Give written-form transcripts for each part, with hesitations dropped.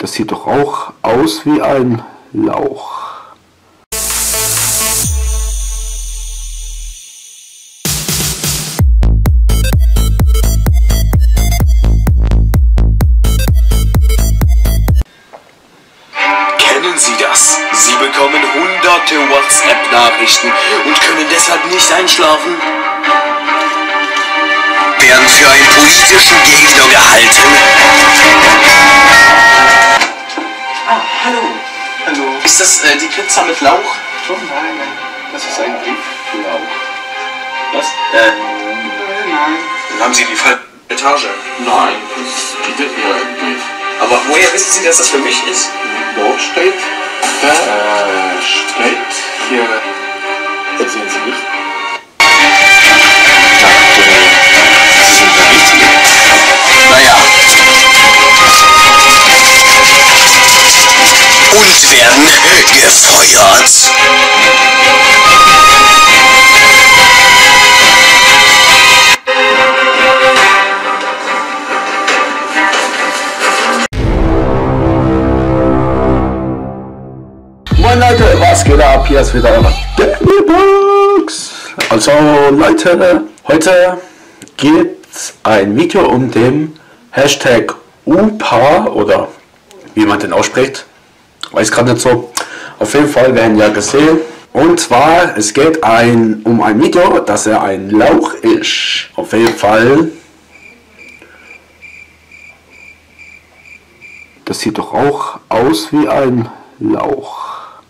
Das sieht doch auch aus wie ein Lauch. Kennen Sie das? Sie bekommen hunderte WhatsApp-Nachrichten und können deshalb nicht einschlafen? Werden für einen politischen Gegner gehalten? Ah, hallo. Hallo. Ist das die Pizza mit Lauch? Oh nein, nein. Das ist ein Brieflauch. Was? Nein. Dann haben Sie die falsche Etage. Nein, das bietet mir ein Brief. Aber woher wissen Sie, dass das für mich ist? Dort steht, steht hier. Das sehen Sie nicht. Das ist der richtige. Naja. Und werden gefeuert. Moin Leute, was geht ab? Hier ist wieder eure Dailybox. Also Leute, heute geht ein Video um den Hashtag UPA oder wie man den ausspricht. Weiß gerade nicht so. Auf jeden Fall werden ja gesehen. Und zwar, es geht um ein Video, dass er ein Lauch ist. Auf jeden Fall. Das sieht doch auch aus wie ein Lauch.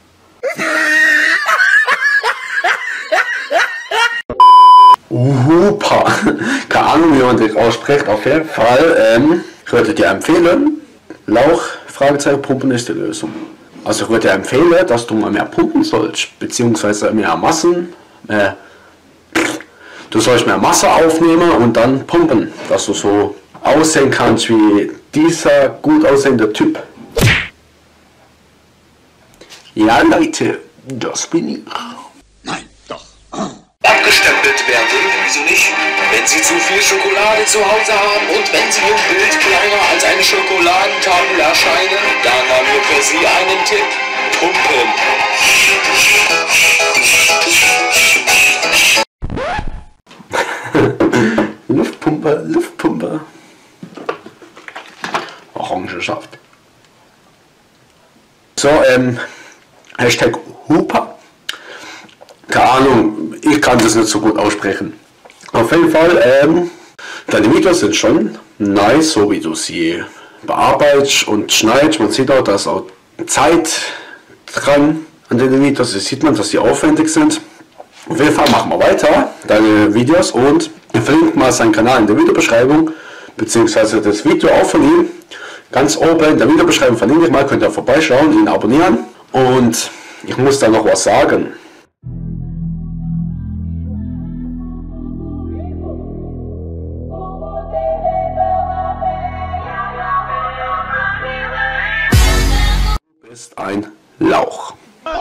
Uhupa. Keine Ahnung, wie man das ausspricht. Auf jeden Fall, ich würde dir empfehlen, Lauch, Fragezeichen, Pumpen ist die Lösung. Also ich würde dir empfehlen, dass du mal mehr pumpen sollst, beziehungsweise mehr Massen, du sollst mehr Masse aufnehmen und dann pumpen, dass du so aussehen kannst wie dieser gut aussehende Typ. Ja Leute, das bin ich. Nein, doch. Abgestempelt werden, wieso nicht? Wenn Sie zu viel Schokolade zu Hause haben und wenn Sie im Bild kleiner als eine Schokoladentafel erscheinen, dann haben wir für Sie einen Tipp. Pumpen. Luftpumpe, Luftpumpe. Orangensaft. So, Hashtag Hupa. Keine Ahnung, ich kann das nicht so gut aussprechen. Auf jeden Fall, deine Videos sind schon nice, so wie du sie bearbeitest und schneidest. Man sieht auch, dass auch Zeit dran an den Videos. Das sieht man, dass sie aufwendig sind. Auf jeden Fall machen wir weiter, deine Videos, und ich verlinke mal seinen Kanal in der Videobeschreibung, beziehungsweise das Video auch von ihm. Ganz oben in der Videobeschreibung verlinke ich mal, könnt ihr vorbeischauen, ihn abonnieren. Und ich muss da noch was sagen. Du bist ein Lauch.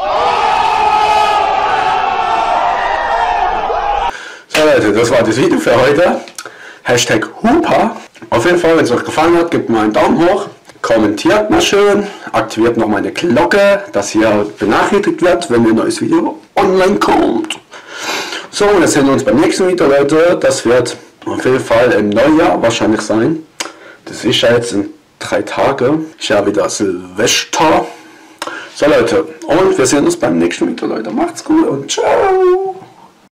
So Leute, das war das Video für heute. Hashtag Hupa. Auf jeden Fall, wenn es euch gefallen hat, gebt mir einen Daumen hoch. Kommentiert mal schön, aktiviert noch meine Glocke, dass ihr benachrichtigt werdet, wenn ein neues Video online kommt. So, und jetzt sehen wir uns beim nächsten Video, Leute. Das wird auf jeden Fall im Neujahr wahrscheinlich sein. Das ist ja jetzt in 3 Tagen. Ist ja wieder Silvester. So Leute, und wir sehen uns beim nächsten Video, Leute. Macht's gut und ciao.